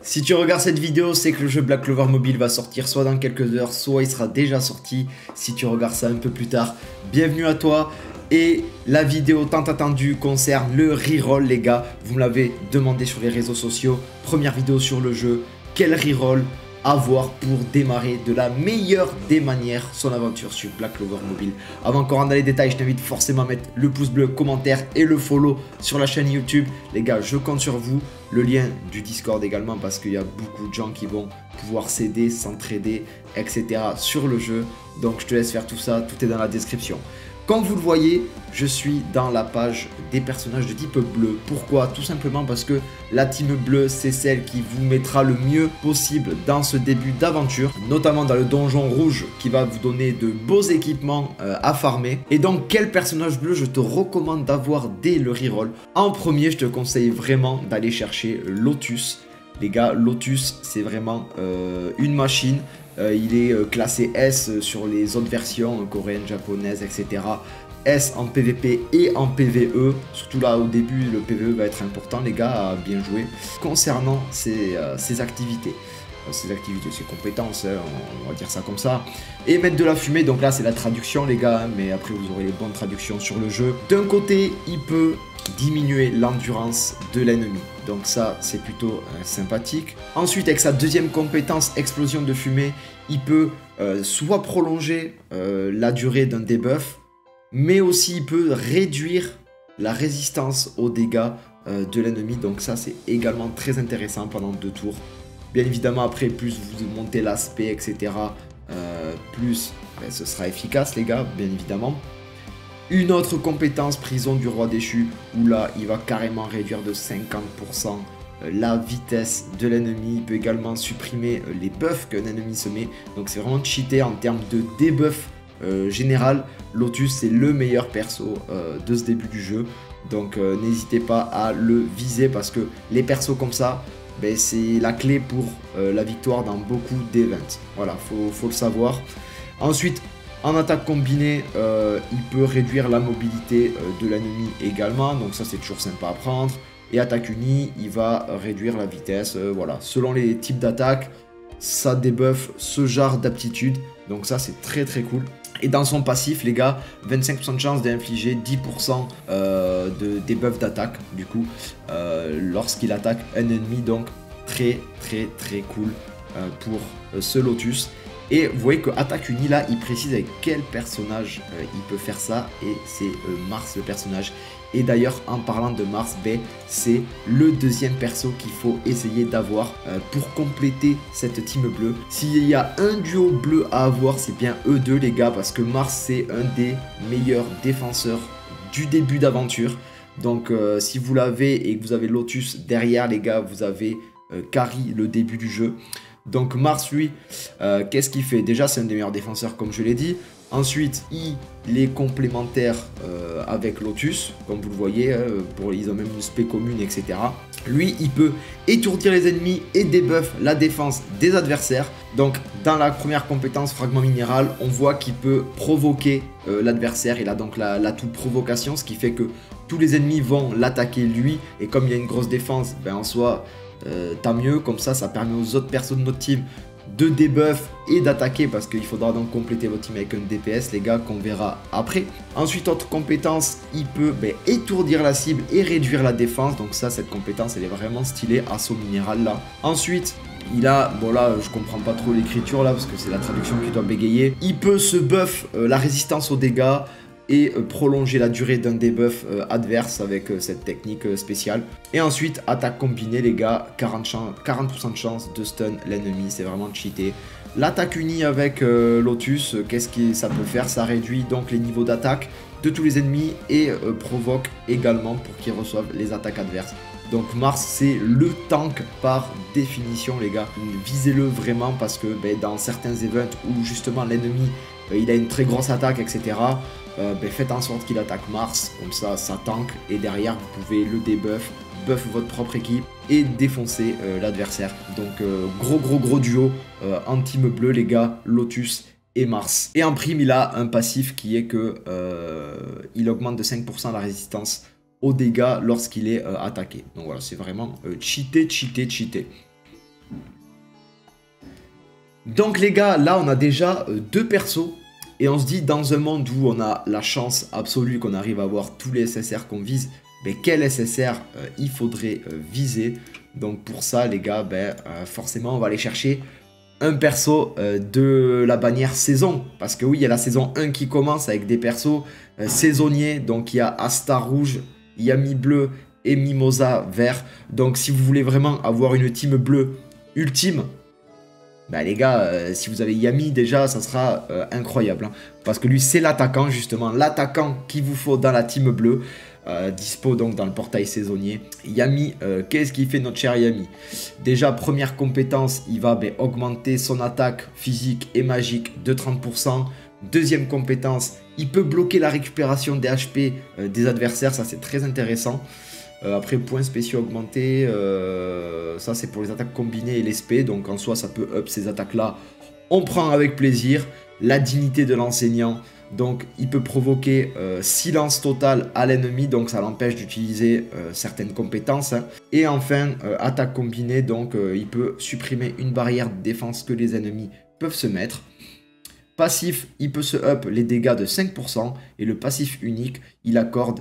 Si tu regardes cette vidéo, c'est que le jeu Black Clover Mobile va sortir soit dans quelques heures, soit il sera déjà sorti si tu regardes ça un peu plus tard. Bienvenue à toi. Et la vidéo tant attendue concerne le reroll, les gars. Vous me l'avez demandé sur les réseaux sociaux. Première vidéo sur le jeu. Quel reroll avoir pour démarrer de la meilleure des manières son aventure sur Black Clover Mobile. Avant qu'on rentre dans les détails, je t'invite forcément à mettre le pouce bleu, commentaire et le follow sur la chaîne YouTube. Les gars, je compte sur vous. Le lien du Discord également parce qu'il y a beaucoup de gens qui vont pouvoir s'aider, s'entraider, etc. sur le jeu. Donc je te laisse faire tout ça, tout est dans la description. Comme vous le voyez, je suis dans la page des personnages de type bleu. Pourquoi? Tout simplement parce que la team bleue, c'est celle qui vous mettra le mieux possible dans ce début d'aventure, notamment dans le donjon rouge qui va vous donner de beaux équipements à farmer. Et donc, quel personnage bleu je te recommande d'avoir dès le reroll? En premier, je te conseille vraiment d'aller chercher Lotus. Les gars, Lotus, c'est vraiment une machine. Il est classé S sur les autres versions coréennes, japonaises, etc. S en PVP et en PVE. Surtout là au début, le PVE va être important, les gars, à bien jouer. Concernant ses activités. Ses compétences, hein, on va dire ça comme ça. Et mettre de la fumée, donc là c'est la traduction les gars, hein, mais après vous aurez les bonnes traductions sur le jeu. D'un côté, il peut diminuer l'endurance de l'ennemi, donc ça c'est plutôt sympathique. Ensuite, avec sa deuxième compétence, explosion de fumée, il peut soit prolonger la durée d'un debuff, mais aussi il peut réduire la résistance aux dégâts de l'ennemi, donc ça c'est également très intéressant pendant 2 tours. Bien évidemment, après, plus vous montez l'aspect, etc., plus ce sera efficace, les gars, bien évidemment. Une autre compétence, prison du roi déchu, où là, il va carrément réduire de 50% la vitesse de l'ennemi. Il peut également supprimer les buffs qu'un ennemi se met. Donc, c'est vraiment cheaté en termes de debuff général. Lotus, c'est le meilleur perso de ce début du jeu. Donc, n'hésitez pas à le viser parce que les persos comme ça, ben, c'est la clé pour la victoire dans beaucoup d'events. Voilà, faut le savoir. Ensuite, en attaque combinée, il peut réduire la mobilité de l'ennemi également. Donc ça, c'est toujours sympa à prendre. Et attaque unie, il va réduire la vitesse. Voilà, selon les types d'attaque, ça débuffe ce genre d'aptitude. Donc ça, c'est très très cool. Et dans son passif, les gars, 25% de chance d'infliger 10% de debuff d'attaque, du coup, lorsqu'il attaque un ennemi. Donc, très cool pour ce Lotus. Et vous voyez que attaque unie, là, il précise avec quel personnage il peut faire ça. Et c'est Mars, le personnage. Et d'ailleurs, en parlant de Mars, ben, c'est le deuxième perso qu'il faut essayer d'avoir pour compléter cette team bleue. S'il y a un duo bleu à avoir, c'est bien eux deux, les gars, parce que Mars, c'est un des meilleurs défenseurs du début d'aventure. Donc, si vous l'avez et que vous avez Lotus derrière, les gars, vous avez carry le début du jeu. Donc, Mars, lui, qu'est-ce qu'il fait? Déjà, c'est un des meilleurs défenseurs, comme je l'ai dit. Ensuite, il est complémentaire avec Lotus, comme vous le voyez, ils ont même une spé commune, etc. Lui, il peut étourdir les ennemis et debuff la défense des adversaires. Donc, dans la première compétence, fragment minéral, on voit qu'il peut provoquer l'adversaire. Il a donc l'atout provocation, ce qui fait que tous les ennemis vont l'attaquer lui. Et comme il y a une grosse défense, ben, en soi, tant mieux. Comme ça permet aux autres personnes de notre team de debuff et d'attaquer parce qu'il faudra donc compléter votre team avec un DPS, les gars, qu'on verra après. Ensuite, autre compétence, il peut étourdir la cible et réduire la défense. Donc ça, cette compétence, elle est vraiment stylée, assaut minéral là. Ensuite, il a, bon là, je comprends pas trop l'écriture là parce que c'est la traduction qui doit bégayer. Il peut se buff la résistance aux dégâts et prolonger la durée d'un debuff adverse avec cette technique spéciale. Et ensuite, attaque combinée, les gars, 40% de chance de stun l'ennemi, c'est vraiment cheaté. L'attaque unie avec Lotus, qu'est-ce que ça peut faire? Ça réduit donc les niveaux d'attaque de tous les ennemis et provoque également pour qu'ils reçoivent les attaques adverses. Donc Mars, c'est le tank par définition, les gars. Visez-le vraiment parce que dans certains events où justement l'ennemi il a une très grosse attaque, etc. Faites en sorte qu'il attaque Mars, comme ça tank, et derrière vous pouvez le debuff, buff votre propre équipe et défoncer l'adversaire. Donc gros duo en team bleu, les gars, Lotus et Mars. Et en prime, il a un passif qui est que il augmente de 5% la résistance aux dégâts lorsqu'il est attaqué. Donc voilà, c'est vraiment cheaté. Donc les gars, là on a déjà deux persos. Et on se dit, dans un monde où on a la chance absolue qu'on arrive à avoir tous les SSR qu'on vise, ben, quel SSR il faudrait viser. Donc pour ça les gars, forcément on va aller chercher un perso de la bannière saison. Parce que oui, il y a la saison 1 qui commence avec des persos saisonniers. Donc il y a Asta rouge, Yami bleu et Mimosa vert. Donc si vous voulez vraiment avoir une team bleue ultime, bah les gars, si vous avez Yami déjà, ça sera incroyable. Hein, parce que lui, c'est l'attaquant, justement. L'attaquant qu'il vous faut dans la team bleue. Dispo donc dans le portail saisonnier. Yami, qu'est-ce qu'il fait notre cher Yami? Déjà, première compétence, il va augmenter son attaque physique et magique de 30%. Deuxième compétence, il peut bloquer la récupération des HP des adversaires. Ça, c'est très intéressant. Après, points spéciaux augmentés, ça c'est pour les attaques combinées et l'espé, donc en soi ça peut up ces attaques-là. On prend avec plaisir. La dignité de l'enseignant, donc il peut provoquer silence total à l'ennemi, donc ça l'empêche d'utiliser certaines compétences. Hein. Et enfin, attaque combinée, donc il peut supprimer une barrière de défense que les ennemis peuvent se mettre. Passif, il peut se up les dégâts de 5%, et le passif unique, il accorde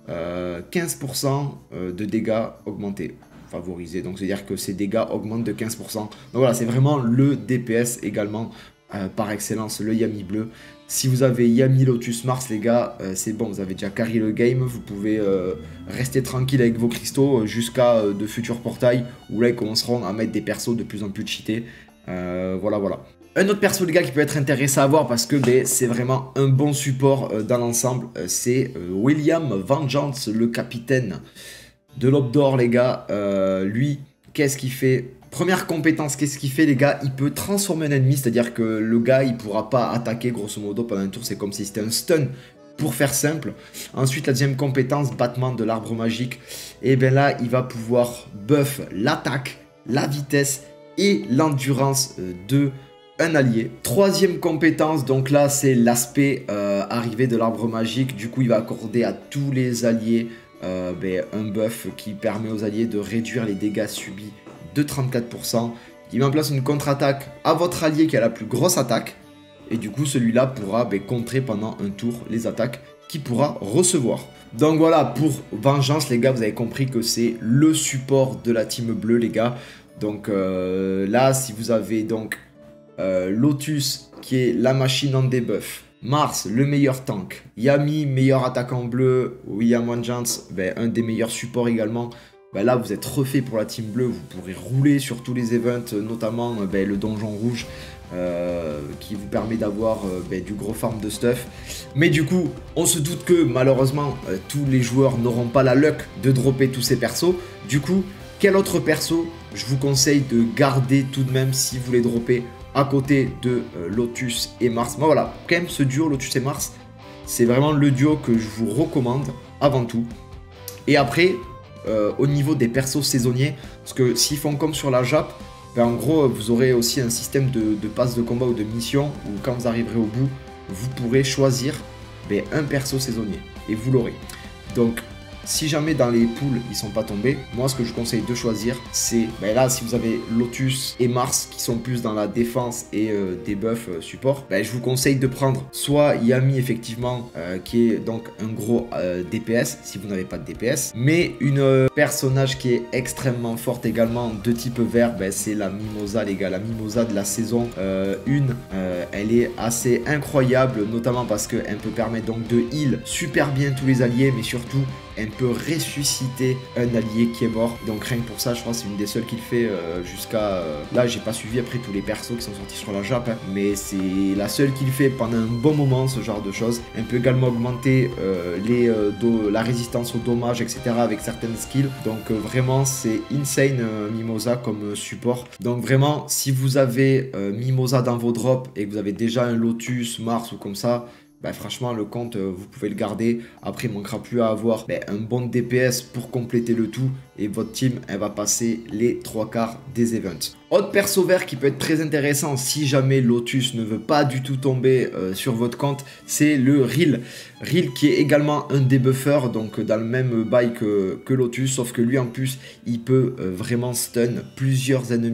15% de dégâts augmentés, favorisés. Donc c'est-à-dire que ces dégâts augmentent de 15%. Donc voilà, c'est vraiment le DPS également par excellence, le Yami bleu. Si vous avez Yami Lotus Mars, les gars, c'est bon, vous avez déjà carry le game. Vous pouvez rester tranquille avec vos cristaux jusqu'à de futurs portails où là ils commenceront à mettre des persos de plus en plus cheatés. Voilà. Un autre perso les gars qui peut être intéressant à voir parce que c'est vraiment un bon support dans l'ensemble, c'est William Vengeance, le capitaine de l'Aube d'Or les gars. Lui, qu'est-ce qu'il fait? Première compétence, qu'est-ce qu'il fait les gars? Il peut transformer un ennemi, c'est-à-dire que le gars il pourra pas attaquer grosso modo pendant un tour, c'est comme si c'était un stun pour faire simple. Ensuite la deuxième compétence, battement de l'arbre magique, et bien là il va pouvoir buff l'attaque, la vitesse et l'endurance de un allié. Troisième compétence, donc là c'est l'aspect arrivé de l'arbre magique. Du coup il va accorder à tous les alliés un buff qui permet aux alliés de réduire les dégâts subis de 34%. Il met en place une contre-attaque à votre allié qui a la plus grosse attaque. Et du coup celui-là pourra contrer pendant un tour les attaques qu'il pourra recevoir. Donc voilà, pour Vengeance les gars, vous avez compris que c'est le support de la team bleue les gars. Donc là si vous avez donc Lotus qui est la machine en debuff, Mars le meilleur tank, Yami meilleur attaquant bleu, William Vengeance un des meilleurs supports également. Là vous êtes refait pour la team bleue, vous pourrez rouler sur tous les events, notamment le donjon rouge qui vous permet d'avoir du gros farm de stuff. Mais du coup on se doute que malheureusement tous les joueurs n'auront pas la luck de dropper tous ces persos. Du coup quel autre perso je vous conseille de garder tout de même si vous voulez dropper à côté de Lotus et Mars? Moi voilà, quand même ce duo Lotus et Mars, c'est vraiment le duo que je vous recommande avant tout. Et après, au niveau des persos saisonniers, parce que s'ils font comme sur la Jap, en gros vous aurez aussi un système de passe de combat ou de mission où quand vous arriverez au bout, vous pourrez choisir un perso saisonnier et vous l'aurez. Donc si jamais dans les poules ils sont pas tombés, moi ce que je conseille de choisir c'est là si vous avez Lotus et Mars qui sont plus dans la défense et des buffs support, je vous conseille de prendre soit Yami effectivement qui est donc un gros DPS si vous n'avez pas de DPS, mais une personnage qui est extrêmement forte également de type vert, c'est la Mimosa les gars, la Mimosa de la saison 1, elle est assez incroyable notamment parce qu'elle peut permettre donc de heal super bien tous les alliés, mais surtout elle peut ressusciter un allié qui est mort. Donc rien que pour ça, je crois que c'est une des seules qu'il fait jusqu'à... Là, j'ai pas suivi après tous les persos qui sont sortis sur la Jap, hein, mais c'est la seule qu'il fait pendant un bon moment, ce genre de choses. Elle peut également augmenter la résistance aux dommages, etc. avec certaines skills. Donc vraiment, c'est insane Mimosa comme support. Donc vraiment, si vous avez Mimosa dans vos drops et que vous avez déjà un Lotus, Mars ou comme ça, franchement le compte vous pouvez le garder. Après il ne manquera plus à avoir un bon DPS pour compléter le tout et votre team elle va passer les 3/4 des events. Autre perso vert qui peut être très intéressant si jamais Lotus ne veut pas du tout tomber sur votre compte, c'est le Ril. Ril qui est également un debuffer, donc dans le même bail que Lotus, sauf que lui en plus il peut vraiment stun plusieurs ennemis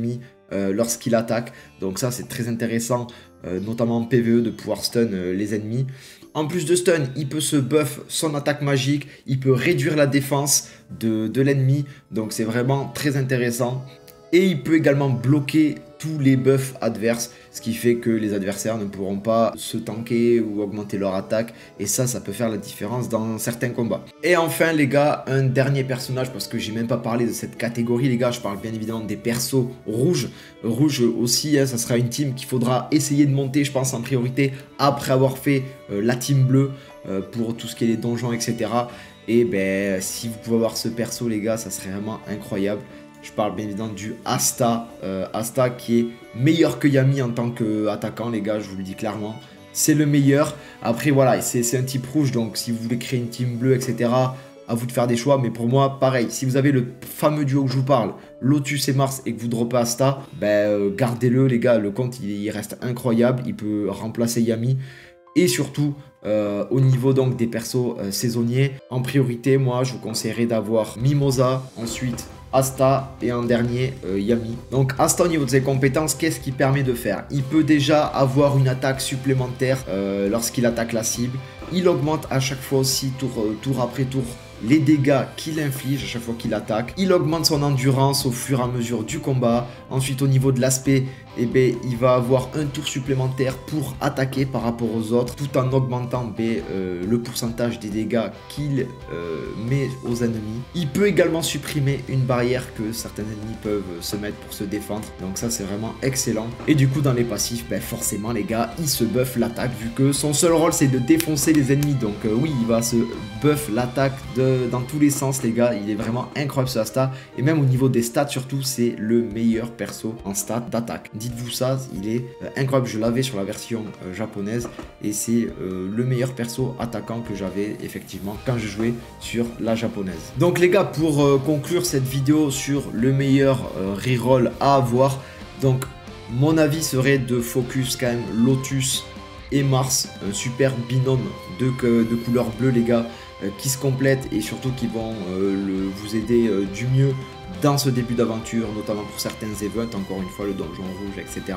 lorsqu'il attaque. Donc ça c'est très intéressant, notamment en PvE, de pouvoir stun les ennemis. En plus de stun, il peut se buff son attaque magique, il peut réduire la défense de l'ennemi, donc c'est vraiment très intéressant. Et il peut également bloquer tous les buffs adverses, ce qui fait que les adversaires ne pourront pas se tanker ou augmenter leur attaque. Et ça peut faire la différence dans certains combats. Et enfin les gars, un dernier personnage, parce que j'ai même pas parlé de cette catégorie les gars, je parle bien évidemment des persos rouges. Rouge aussi, hein, ça sera une team qu'il faudra essayer de monter, je pense, en priorité, après avoir fait la team bleue, pour tout ce qui est les donjons, etc. Et ben, si vous pouvez avoir ce perso les gars, ça serait vraiment incroyable. Je parle bien évidemment du Asta. Asta qui est meilleur que Yami en tant qu'attaquant, les gars, je vous le dis clairement. C'est le meilleur. Après, voilà, c'est un type rouge, donc si vous voulez créer une team bleue, etc., à vous de faire des choix. Mais pour moi, pareil, si vous avez le fameux duo que je vous parle, Lotus et Mars, et que vous droppez Asta, ben, gardez-le, les gars. Le compte, il reste incroyable. Il peut remplacer Yami. Et surtout, au niveau donc des persos saisonniers, en priorité, moi, je vous conseillerais d'avoir Mimosa, ensuite Asta et en dernier Yami. Donc Asta, au niveau de ses compétences, qu'est-ce qu'il permet de faire? Il peut déjà avoir une attaque supplémentaire lorsqu'il attaque la cible. Il augmente à chaque fois aussi, tour après tour, les dégâts qu'il inflige à chaque fois qu'il attaque. Il augmente son endurance au fur et à mesure du combat. Ensuite, au niveau de l'aspect, eh ben, il va avoir un tour supplémentaire pour attaquer par rapport aux autres, tout en augmentant le pourcentage des dégâts qu'il met aux ennemis. Il peut également supprimer une barrière que certains ennemis peuvent se mettre pour se défendre. Donc ça, c'est vraiment excellent. Et du coup, dans les passifs, ben, forcément, les gars, il se buff l'attaque, vu que son seul rôle, c'est de défoncer les ennemis. Donc oui, il va se buff l'attaque dans tous les sens, les gars. Il est vraiment incroyable ce Asta. Et même au niveau des stats, surtout, c'est le meilleur perso en stats d'attaque. Dites-vous ça, il est incroyable. Je l'avais sur la version japonaise et c'est le meilleur perso attaquant que j'avais effectivement quand je jouais sur la japonaise. Donc les gars, pour conclure cette vidéo sur le meilleur reroll à avoir, donc mon avis serait de focus quand même Lotus et Mars, un super binôme de couleur bleue les gars, qui se complètent et surtout qui vont vous aider du mieux dans ce début d'aventure, notamment pour certains events, encore une fois le donjon rouge, etc.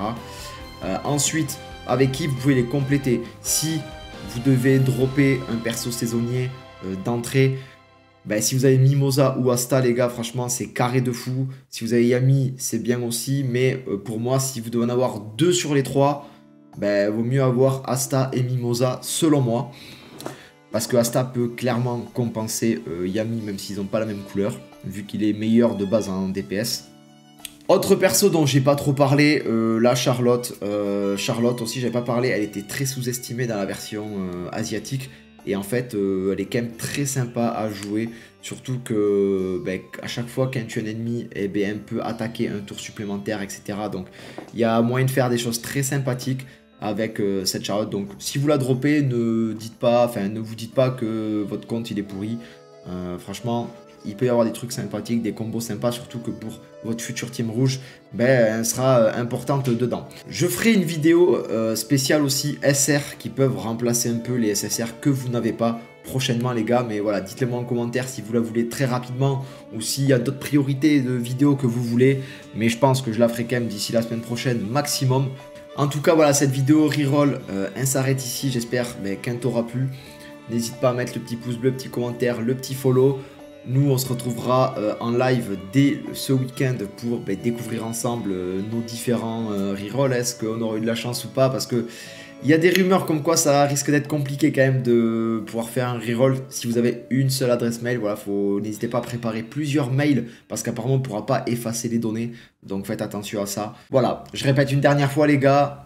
Ensuite, avec qui vous pouvez les compléter. Si vous devez dropper un perso saisonnier d'entrée, ben, si vous avez Mimosa ou Asta, les gars, franchement, c'est carré de fou. Si vous avez Yami, c'est bien aussi, mais pour moi, si vous devez en avoir 2 sur les 3, ben, vaut mieux avoir Asta et Mimosa, selon moi. Parce que Asta peut clairement compenser Yami, même s'ils n'ont pas la même couleur, vu qu'il est meilleur de base en DPS. Autre perso dont j'ai pas trop parlé, la Charlotte. Charlotte aussi, j'avais pas parlé, elle était très sous-estimée dans la version asiatique. Et en fait, elle est quand même très sympa à jouer. Surtout que à chaque fois qu'un tue un ennemi, eh ben, elle peut attaquer un tour supplémentaire, etc. Donc il y a moyen de faire des choses très sympathiques avec cette Charlotte. Donc si vous la droppez, ne vous dites pas que votre compte il est pourri. Franchement, il peut y avoir des trucs sympathiques, des combos sympas, surtout que pour votre future team rouge, elle sera importante dedans. Je ferai une vidéo spéciale aussi SR qui peuvent remplacer un peu les SSR que vous n'avez pas prochainement les gars, mais voilà, dites-le moi en commentaire si vous la voulez très rapidement ou s'il y a d'autres priorités de vidéos que vous voulez, mais je pense que je la ferai quand même d'ici la semaine prochaine maximum. En tout cas voilà, cette vidéo reroll s'arrête ici, j'espère qu'elle t'aura plu. N'hésite pas à mettre le petit pouce bleu, le petit commentaire, le petit follow. Nous, on se retrouvera en live dès ce week-end pour découvrir ensemble nos différents rerolls. Est-ce qu'on aura eu de la chance ou pas? Parce que il y a des rumeurs comme quoi ça risque d'être compliqué quand même de pouvoir faire un reroll. Si vous avez une seule adresse mail, voilà, n'hésitez pas à préparer plusieurs mails parce qu'apparemment on ne pourra pas effacer les données. Donc faites attention à ça. Voilà, je répète une dernière fois les gars.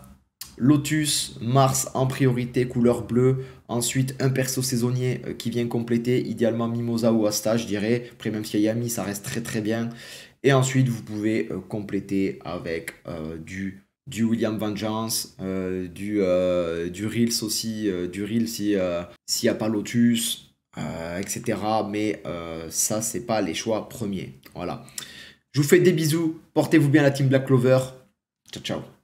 Lotus, Mars en priorité, couleur bleue. Ensuite, un perso saisonnier qui vient compléter, idéalement Mimosa ou Asta, je dirais. Après, même s'il y a Yami, ça reste très très bien. Et ensuite, vous pouvez compléter avec du William Vengeance, du Reels aussi, du Reels s'il n'y a pas Lotus, etc. Mais ça, c'est pas les choix premiers. Voilà. Je vous fais des bisous. Portez-vous bien la team Black Clover. Ciao, ciao.